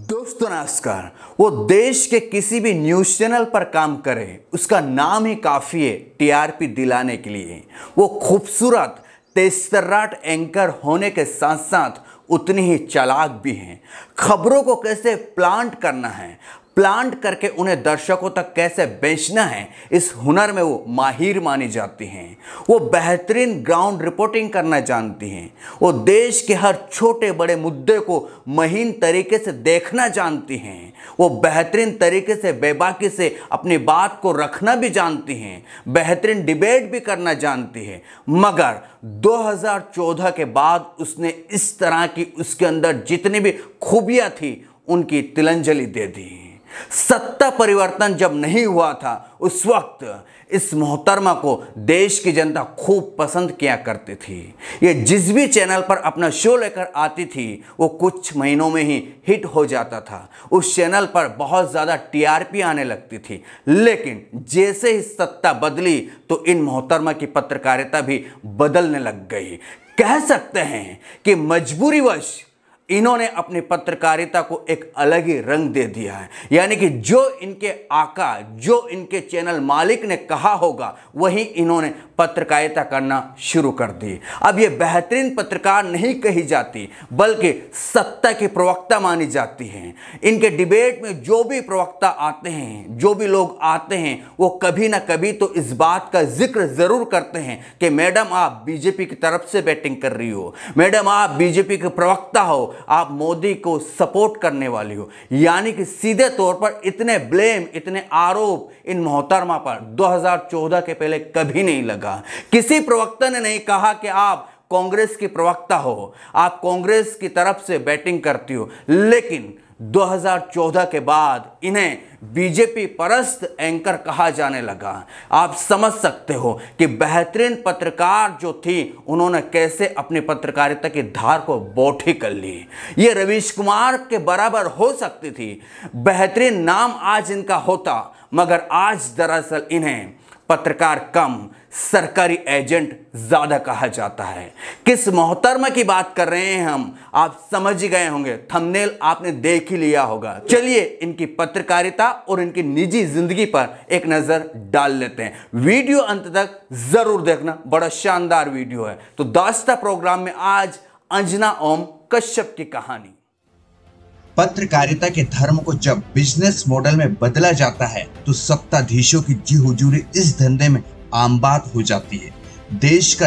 दोस्तों नमस्कार। वो देश के किसी भी न्यूज़ चैनल पर काम करे, उसका नाम ही काफ़ी है टीआरपी दिलाने के लिए। वो खूबसूरत तेजतर्राट एंकर होने के साथ साथ उतनी ही चालाक भी हैं। खबरों को कैसे प्लांट करना है, प्लांट करके उन्हें दर्शकों तक कैसे बेचना है, इस हुनर में वो माहिर मानी जाती हैं। वो बेहतरीन ग्राउंड रिपोर्टिंग करना जानती हैं। वो देश के हर छोटे बड़े मुद्दे को महीन तरीके से देखना जानती हैं। वो बेहतरीन तरीके से बेबाकी से अपनी बात को रखना भी जानती हैं। बेहतरीन डिबेट भी करना जानती है। मगर 2014 के बाद उसने इस तरह की उसके अंदर जितनी भी खूबियाँ थी उनकी तिलांजलि दे दी। सत्ता परिवर्तन जब नहीं हुआ था उस वक्त इस मोहतरमा को देश की जनता खूब पसंद किया करती थी। ये जिस भी चैनल पर अपना शो लेकर आती थी वो कुछ महीनों में ही हिट हो जाता था। उस चैनल पर बहुत ज़्यादा टीआरपी आने लगती थी। लेकिन जैसे ही सत्ता बदली तो इन मोहतरमा की पत्रकारिता भी बदलने लग गई। कह सकते हैं कि मजबूरीवश इन्होंने अपनी पत्रकारिता को एक अलग ही रंग दे दिया है। यानी कि जो इनके आका, जो इनके चैनल मालिक ने कहा होगा वही इन्होंने पत्रकारिता करना शुरू कर दी। अब ये बेहतरीन पत्रकार नहीं कही जाती बल्कि सत्ता के प्रवक्ता मानी जाती हैं। इनके डिबेट में जो भी प्रवक्ता आते हैं, जो भी लोग आते हैं, वो कभी ना कभी तो इस बात का जिक्र ज़रूर करते हैं कि मैडम आप बीजेपी की तरफ से बैटिंग कर रही हो, मैडम आप बीजेपी के प्रवक्ता हो, आप मोदी को सपोर्ट करने वाली हो। यानी कि सीधे तौर पर इतने ब्लेम, इतने आरोप इन मोहतरमा पर 2014 के पहले कभी नहीं लगा। किसी प्रवक्ता ने नहीं कहा कि आप कांग्रेस की प्रवक्ता हो, आप कांग्रेस की तरफ से बैटिंग करती हो। लेकिन 2014 के बाद इन्हें बीजेपी परस्त एंकर कहा जाने लगा। आप समझ सकते हो कि बेहतरीन पत्रकार जो थी उन्होंने कैसे अपनी पत्रकारिता की धार को बोठी कर ली। ये रवीश कुमार के बराबर हो सकती थी, बेहतरीन नाम आज इनका होता, मगर आज दरअसल इन्हें पत्रकार कम सरकारी एजेंट ज़्यादा कहा जाता है। किस मोहतरमा की बात कर रहे हैं हम, आप समझ ही गए होंगे, थंबनेल आपने देख ही लिया होगा। चलिए इनकी पत्रकारिता और इनकी निजी जिंदगी पर एक नज़र डाल लेते हैं। वीडियो अंत तक ज़रूर देखना, बड़ा शानदार वीडियो है। तो दास्ता प्रोग्राम में आज अंजना ओम कश्यप की कहानी। पत्रकारिता के धर्म को जब बिजनेस मॉडल में बदला जाता है तो सत्ताधीशों की जी हुजूरी इस धंधे में आम बात हो जाती है। देश का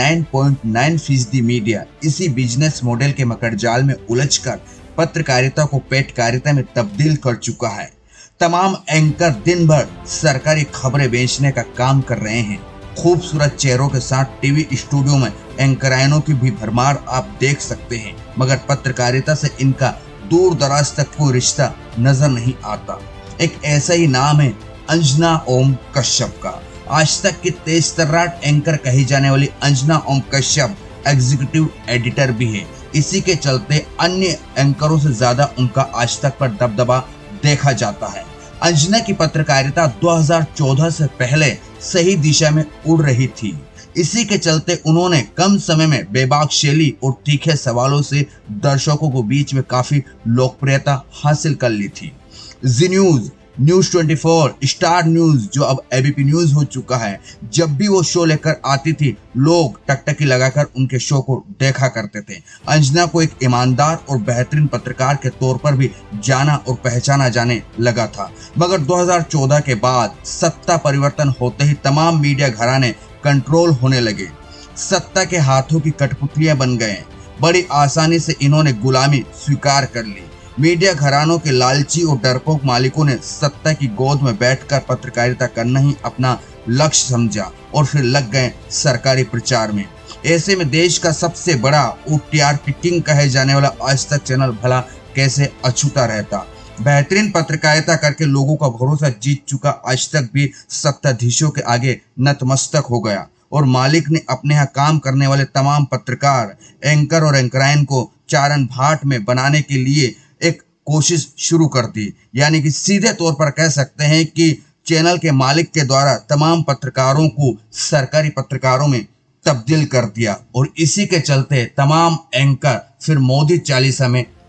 99.9% मीडिया इसी बिजनेस मॉडल के मकड़जाल में उलझकर पत्रकारिता को पेटकारिता में तब्दील कर चुका है। तमाम एंकर दिन भर सरकारी खबरें बेचने का काम कर रहे हैं। खूबसूरत चेहरों के साथ टीवी स्टूडियो में एंकराइनों की भी भरमार आप देख सकते हैं, मगर पत्रकारिता से इनका दूर दराज तक कोई रिश्ता नजर नहीं आता। एक ऐसा ही नाम है अंजना ओम कश्यप का। आज तक की तेजतर्राट एंकर कही जाने वाली अंजना ओम कश्यप एग्जीक्यूटिव एडिटर भी है। इसी के चलते अन्य एंकरों से ज्यादा उनका आज तक पर दबदबा देखा जाता है। अंजना की पत्रकारिता 2014 से पहले सही दिशा में उड़ रही थी। इसी के चलते उन्होंने कम समय में बेबाक शैली और तीखे सवालों से दर्शकों को बीच में काफी लोकप्रियता हासिल कर ली थी। Zee News, News 24, Star News जो अब एबीपी न्यूज हो चुका है, जब भी वो शो लेकर आती थी लोग टकटकी लगाकर उनके शो को देखा करते थे। अंजना को एक ईमानदार और बेहतरीन पत्रकार के तौर पर भी जाना और पहचाना जाने लगा था। मगर 2014 के बाद सत्ता परिवर्तन होते ही तमाम मीडिया घराने कंट्रोल होने लगे, सत्ता के हाथों की कठपुतलियां बन गए। बड़ी आसानी से इन्होंने गुलामी स्वीकार कर ली। मीडिया घरानों के लालची और डरपोक मालिकों ने सत्ता की गोद में बैठकर पत्रकारिता करना ही अपना लक्ष्य समझा और फिर लग गए सरकारी प्रचार में। ऐसे में देश का सबसे बड़ा टीआरपी किंग कहे जाने वाला आज तक चैनल भला कैसे अछूता रहता। बेहतरीन पत्रकारिता करके लोगों का भरोसा जीत चुका आज तक भी सत्ताधीशों के आगे नतमस्तक हो गया और मालिक ने अपने यहाँ काम करने वाले तमाम पत्रकार, एंकर और एंकराइन को चारण भाट में बनाने के लिए एक कोशिश शुरू कर दी। यानी कि सीधे तौर पर कह सकते हैं कि चैनल के मालिक के द्वारा तमाम पत्रकारों को सरकारी पत्रकारों में तब्दील कर दिया और इसी के चलते तमाम एंकर फिर मोदी चालीसा में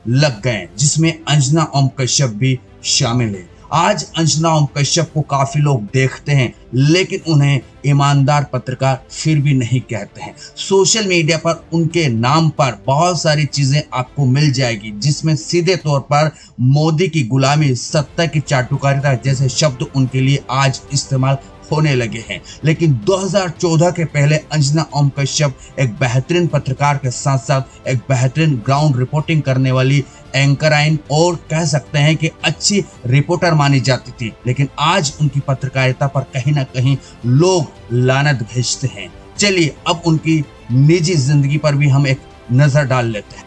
लग गए, जिसमें अंजना ओम कश्यप भी शामिल है। आज अंजना ओम कश्यप को काफी लोग देखते हैं, लेकिन उन्हें ईमानदार पत्रकार फिर भी नहीं कहते हैं। सोशल मीडिया पर उनके नाम पर बहुत सारी चीजें आपको मिल जाएगी, जिसमें सीधे तौर पर मोदी की गुलामी, सत्ता की चाटुकारिता जैसे शब्द उनके लिए आज इस्तेमाल होने लगे हैं। लेकिन 2014 के पहले अंजना ओम कश्यप एक बेहतरीन पत्रकार के साथ साथ एक बेहतरीन ग्राउंड रिपोर्टिंग करने वाली एंकराइन और कह सकते हैं कि अच्छी रिपोर्टर मानी जाती थी। लेकिन आज उनकी पत्रकारिता पर कहीं ना कहीं लोग लानत भेजते हैं। चलिए अब उनकी निजी जिंदगी पर भी हम एक नजर डाल लेते हैं।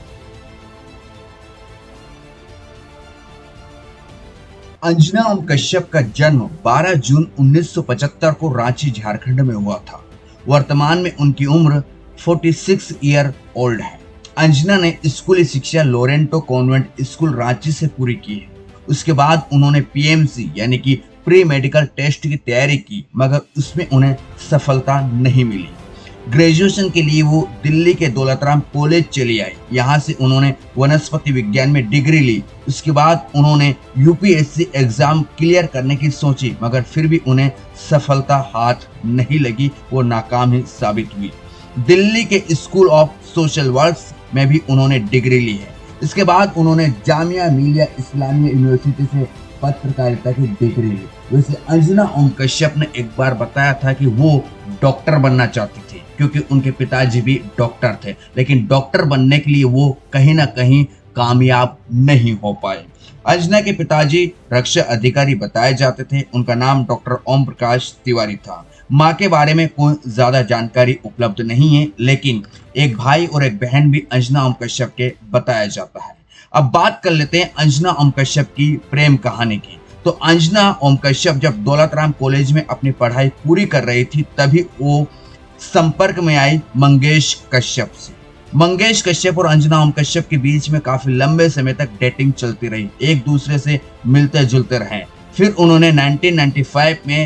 अंजना ओम कश्यप का जन्म 12 जून 1975 को रांची, झारखंड में हुआ था। वर्तमान में उनकी उम्र 46 ईयर ओल्ड है। अंजना ने स्कूली शिक्षा लोरेंटो कॉन्वेंट स्कूल रांची से पूरी की है। उसके बाद उन्होंने पीएमसी यानी कि प्री मेडिकल टेस्ट की तैयारी की, मगर उसमें उन्हें सफलता नहीं मिली। ग्रेजुएशन के लिए वो दिल्ली के दौलतराम कॉलेज चली आई। यहाँ से उन्होंने वनस्पति विज्ञान में डिग्री ली। उसके बाद उन्होंने यूपीएससी एग्जाम क्लियर करने की सोची, मगर फिर भी उन्हें सफलता हाथ नहीं लगी, वो नाकाम ही साबित हुई। दिल्ली के स्कूल ऑफ सोशल वर्क में भी उन्होंने डिग्री ली है। इसके बाद उन्होंने जामिया मिलिया इस्लामिया यूनिवर्सिटी से पत्रकारिता की डिग्री ली। वैसे अंजना ओम कश्यप ने एक बार बताया था कि वो डॉक्टर बनना चाहती थी, क्योंकि उनके पिताजी भी डॉक्टर थे, लेकिन डॉक्टर बनने के लिए वो कहीं ना कहीं कामयाब नहीं हो पाए। अंजना के पिताजी रक्षा अधिकारी बताए जाते थे। उनका नाम डॉक्टर ओम प्रकाश तिवारी था। माँ के बारे में कोई ज्यादा जानकारी उपलब्ध नहीं है, लेकिन एक भाई और एक बहन भी अंजना ओम कश्यप के बताया जाता है। अब बात कर लेते हैं अंजना ओम कश्यप की प्रेम कहानी की। तो अंजना ओम कश्यप जब दौलतराम कॉलेज में अपनी पढ़ाई पूरी कर रही थी, तभी वो संपर्क में आई मंगेश कश्यप से। मंगेश कश्यप और अंजना ओम कश्यप के बीच में काफी लंबे समय तक डेटिंग चलती रही, एक दूसरे से मिलते जुलते रहे। फिर उन्होंने 1995 में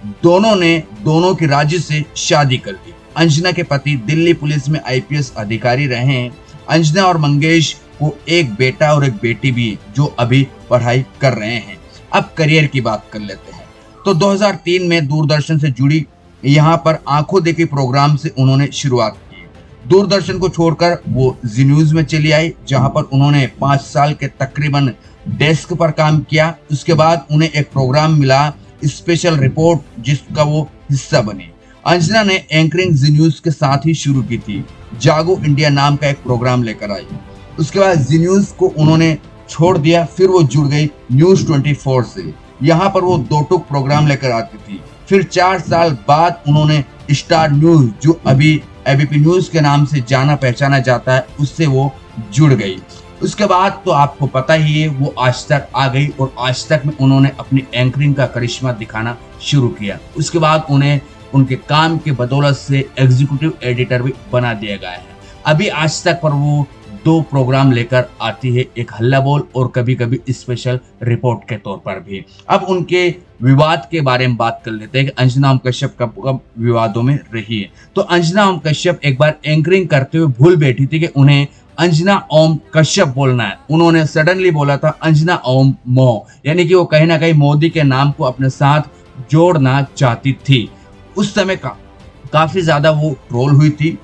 दोनों की राजी से शादी कर ली। अंजना के पति दिल्ली पुलिस में आईपीएस अधिकारी रहे हैं। अंजना और मंगेश को एक बेटा और एक बेटी भी, जो अभी पढ़ाई कर रहे हैं। अब करियर की बात कर लेते हैं। तो 2003 में दूरदर्शन से जुड़ी यहाँ पर आंखों देखी प्रोग्राम से उन्होंने शुरुआत की। दूरदर्शन को छोड़कर वो जी न्यूज में चली आई, जहां पर उन्होंने 5 साल के तकरीबन डेस्क पर काम किया। उसके बाद उन्हें एक प्रोग्राम मिला स्पेशल रिपोर्ट, जिसका वो हिस्सा बने। अंजना ने एंकरिंग जी न्यूज के साथ ही शुरू की थी। जागो इंडिया नाम का एक प्रोग्राम लेकर आई। उसके बाद जी न्यूज को उन्होंने छोड़ दिया। फिर वो जुड़ गई न्यूज 24 से। यहाँ पर वो 2 टूक प्रोग्राम लेकर आती थी। फिर 4 साल बाद उन्होंने स्टार न्यूज, जो अभी एबीपी न्यूज के नाम से जाना पहचाना जाता है, उससे वो जुड़ गई। उसके बाद तो आपको पता ही है, वो आज तक आ गई और आज तक में उन्होंने अपनी एंकरिंग का करिश्मा दिखाना शुरू किया। उसके बाद उन्हें उनके काम के बदौलत से एग्जीक्यूटिव एडिटर भी बना दिया गया है। अभी आज तक पर वो 2 प्रोग्राम लेकर आती है, एक हल्ला बोल और कभी कभी स्पेशल रिपोर्ट के तौर पर भी। अब उनके विवाद के बारे में बात कर लेते हैं कि अंजना ओम कश्यप कब विवादों में रही है। तो अंजना ओम कश्यप एक बार एंकरिंग करते हुए भूल बैठी थी कि उन्हें अंजना ओम कश्यप बोलना है। उन्होंने सडनली बोला था अंजना ओम मो, यानी कि वो कहीं ना कहीं मोदी के नाम को अपने साथ जोड़ना चाहती थी। उस समय काफी ज्यादा वो ट्रोल हुई थी।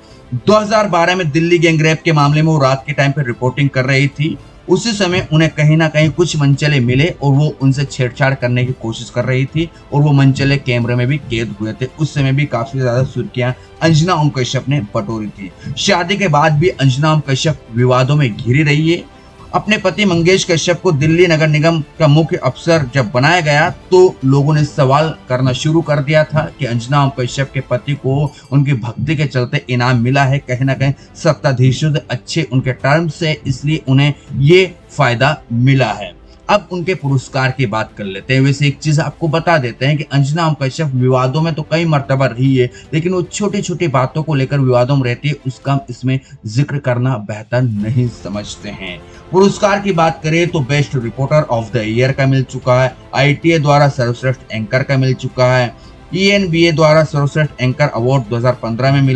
2012 में दिल्ली गैंगरेप के मामले में वो रात के टाइम पे रिपोर्टिंग कर रही थी। उसी समय उन्हें कहीं ना कहीं कुछ मनचले मिले और वो उनसे छेड़छाड़ करने की कोशिश कर रही थी और वो मनचले कैमरे में भी कैद हुए थे। उस समय भी काफी ज्यादा सुर्खियां अंजना ओम कश्यप ने बटोरी थी। शादी के बाद भी अंजना ओम कश्यप विवादों में घिरी रही है। अपने पति मंगेश कश्यप को दिल्ली नगर निगम का मुख्य अफसर जब बनाया गया, तो लोगों ने सवाल करना शुरू कर दिया था कि अंजना ओम कश्यप के पति को उनकी भक्ति के चलते इनाम मिला है, कहीं ना कहीं सत्ताधीशों से अच्छे उनके टर्म्स है, इसलिए उन्हें ये फायदा मिला है। अब उनके पुरस्कार की बात कर लेते हैं। वैसे एक चीज आपको बता देते हैं कि अंजना ओम कश्यप विवादों में तो कई मर्तबा रही है, लेकिन वो छोटी छोटी बातों को लेकर विवादों में रहती है, उसका इसमें जिक्र करना बेहतर नहीं समझते हैं। पुरस्कार की बात करें तो best reporter of the year का मिल चुका है, ITA द्वारा सर्वश्रेष्ठ एंकर का मिल चुका है, ENBA द्वारा सर्वश्रेष्ठ एंकर अवार्ड 2015 में मिला,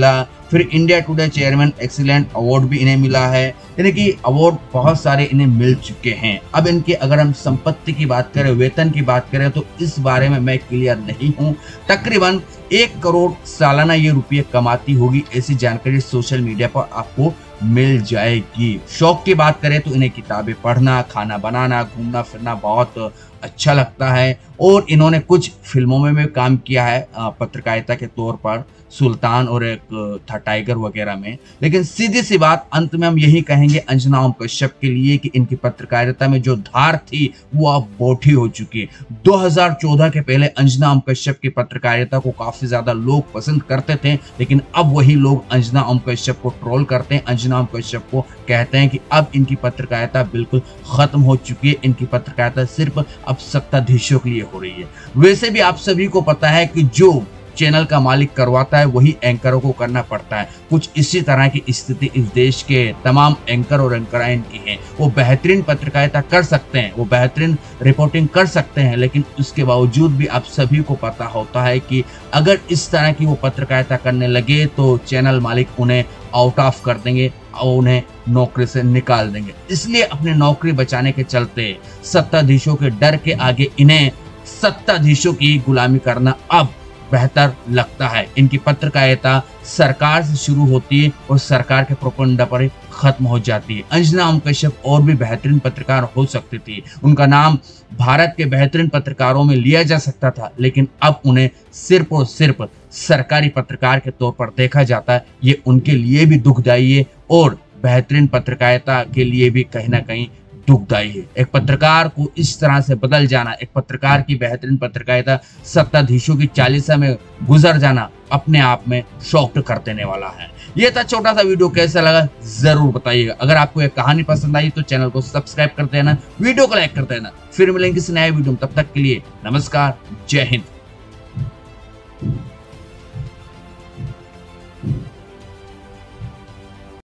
फिर India Today chairman excellent award भी इन्हें मिला है, यानी कि अवार्ड बहुत सारे इन्हें मिल चुके हैं। अब इनके अगर हम संपत्ति की बात करें, वेतन की बात करें, तो इस बारे में मैं क्लियर नहीं हूं। तकरीबन 1 करोड़ सालाना ये रुपये कमाती होगी, ऐसी जानकारी सोशल मीडिया पर आपको मिल जाएगी। शौक की बात करें तो इन्हें किताबें पढ़ना, खाना बनाना, घूमना फिरना बहुत अच्छा लगता है और इन्होंने कुछ फिल्मों में भी काम किया है पत्रकारिता के तौर पर, सुल्तान और एक था टाइगर वगैरह में। लेकिन सीधी सी बात अंत में हम यही कहेंगे अंजना ओम कश्यप के लिए कि इनकी पत्रकारिता में जो धार थी वो अब बोठी हो चुकी है। 2014 के पहले अंजना ओम कश्यप की पत्रकारिता को काफी ज्यादा लोग पसंद करते थे, लेकिन अब वही लोग अंजना ओम कश्यप को ट्रोल करते हैं, अंजना ओम कश्यप को कहते हैं कि अब इनकी पत्रकारिता बिल्कुल खत्म हो चुकी है, इनकी पत्रकारिता सिर्फ अब सत्ताधीशों के लिए हो रही है। वैसे भी आप सभी को पता है कि जो चैनल का मालिक करवाता है वही एंकरों को करना पड़ता है। कुछ इसी तरह की स्थिति इस देश के तमाम एंकर और एंकराइन की है। वो बेहतरीन पत्रकारिता कर सकते हैं, वो बेहतरीन रिपोर्टिंग कर सकते हैं, लेकिन उसके बावजूद भी आप सभी को पता होता है कि अगर इस तरह की वो पत्रकारिता करने लगे तो चैनल मालिक उन्हें आउट ऑफ कर देंगे और उन्हें नौकरी से निकाल देंगे। इसलिए अपनी नौकरी बचाने के चलते सत्ताधीशों के डर के आगे इन्हें सत्ताधीशों की गुलामी करना अब बेहतर लगता है। इनकी पत्रकारिता सरकार से शुरू होती है और सरकार के प्रोपेगेंडा पर खत्म हो जाती है। अंजना ओम कश्यप और भी बेहतरीन पत्रकार हो सकती थी, उनका नाम भारत के बेहतरीन पत्रकारों में लिया जा सकता था, लेकिन अब उन्हें सिर्फ और सिर्फ सरकारी पत्रकार के तौर पर देखा जाता है। ये उनके लिए भी दुखदायी है और बेहतरीन पत्रकारिता के लिए भी कहीं ना कहीं दुखदायी है। एक पत्रकार को इस तरह से बदल जाना, एक पत्रकार की बेहतरीन पत्रकारिता सत्ताधीशों की चालीसा में गुजर जाना अपने आप में शॉक्ड कर देने वाला है। ये था छोटा सा वीडियो, कैसा लगा जरूर बताइएगा। अगर आपको ये कहानी पसंद आई तो चैनल को सब्सक्राइब कर देना, वीडियो को लाइक कर देना। फिर मिलेंगे किसी नए वीडियो में, तब तक के लिए नमस्कार, जय हिंद।